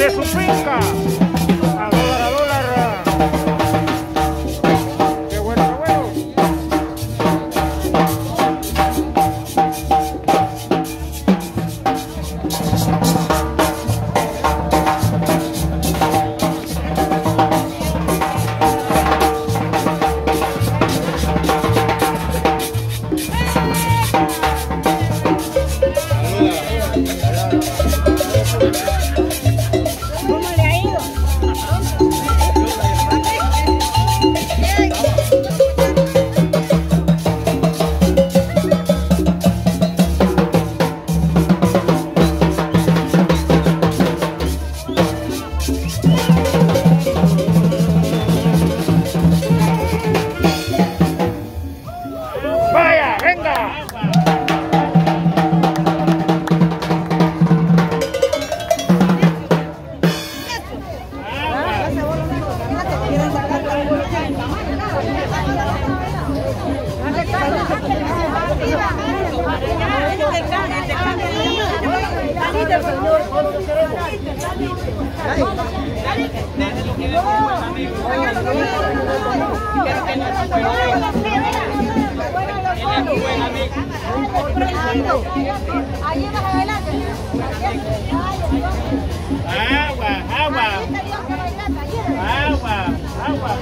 de su finca. A dólar. Qué bueno, qué bueno. Vaya, venga. Agua.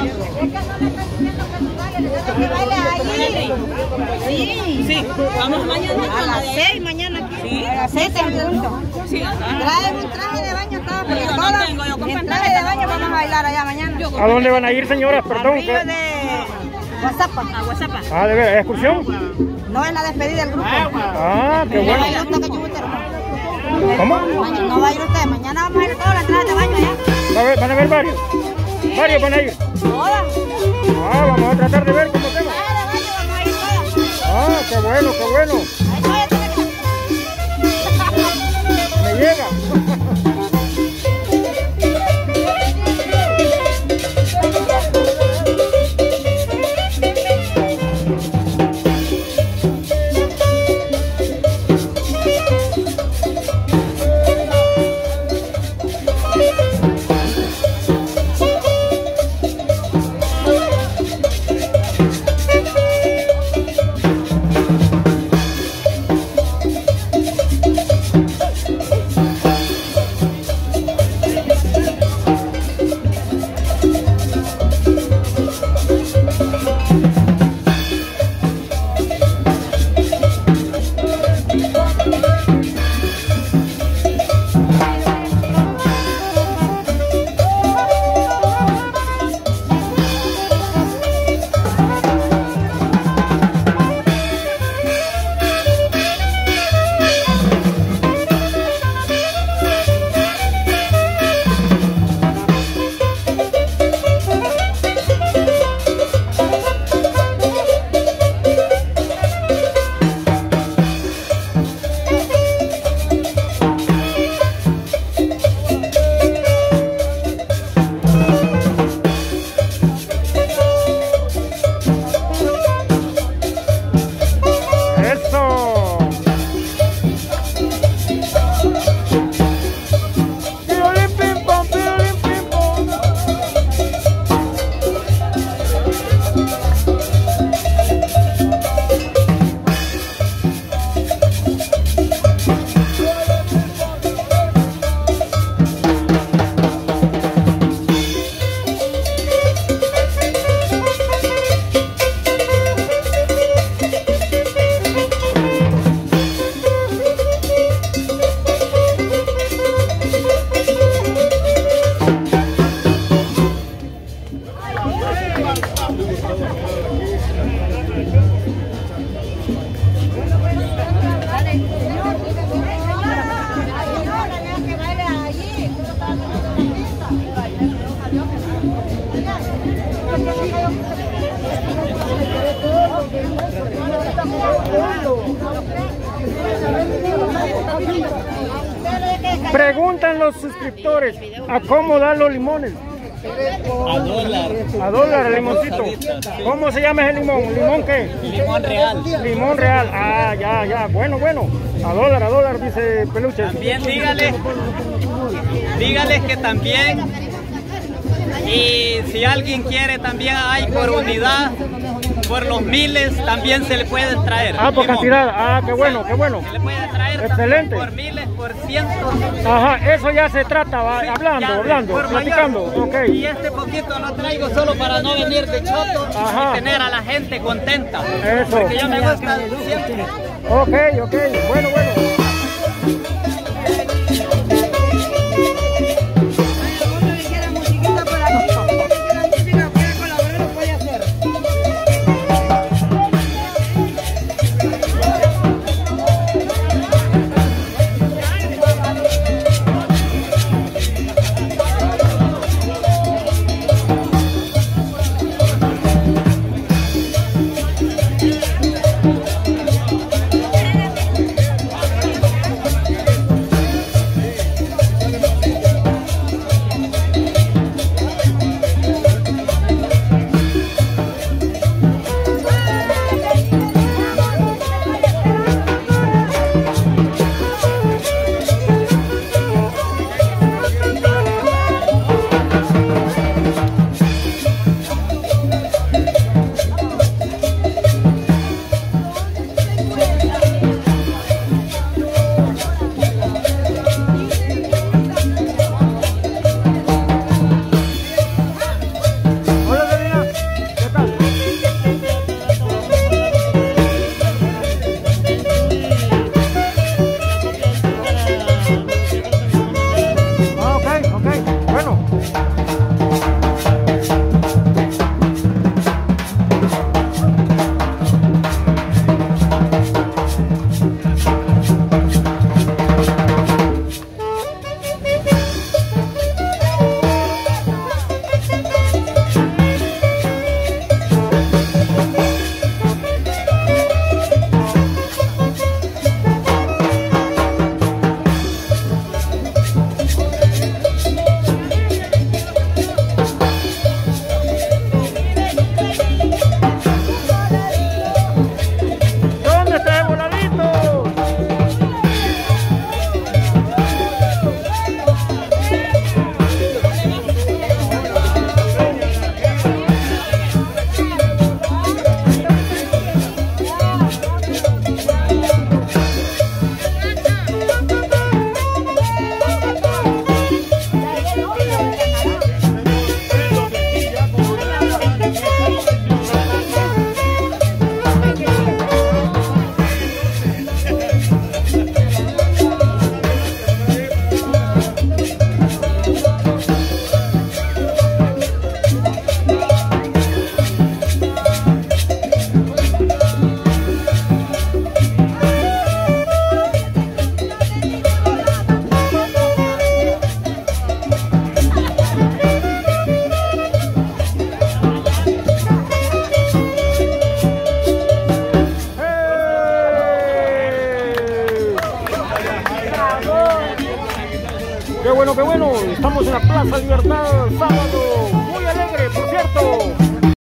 Sí, vamos mañana a las 6 mañana. Sí, a las 7 en punto. Sí, trae un traje de baño todo, porque en traje de baño vamos a bailar allá mañana. ¿A dónde van a ir, señoras? Perdón. Al río de Guasapa. A Guasapa. Ah, ¿de ver? ¿Excursión? No es la despedida del grupo. Ah, qué bueno. ¿Cómo? No va a ir usted, mañana vamos a ir todas las trajes de baño allá. ¿Van a ver varios? ¿Varios van a ir? Todas. Ah, vamos a tratar de ver cómo hacemos. Ah, qué bueno, qué bueno. Me llega. Preguntan los suscriptores a cómo dan los limones. A dólar. A dólar el limoncito. ¿Cómo se llama ese limón? ¿Limón qué? Limón real. Limón real. Ah, ya, ya. Bueno, bueno. A dólar, dice Peluche. También dígales que también, y si alguien quiere también hay por unidad, por los miles también se le puede traer. Ah, por limón. cantidad. Ah, qué bueno, qué bueno. Se le puede traer Excelente. por miles, por cientos. Ajá, eso ya se trata, va, Sí, hablando, ya, por platicando. mayor. Ok. Y este poquito lo traigo solo para no venir de choto Ajá. y tener a la gente contenta. Eso. Porque yo me gusta siempre. Ok, bueno, bueno. Qué bueno, estamos en la Plaza Libertad, sábado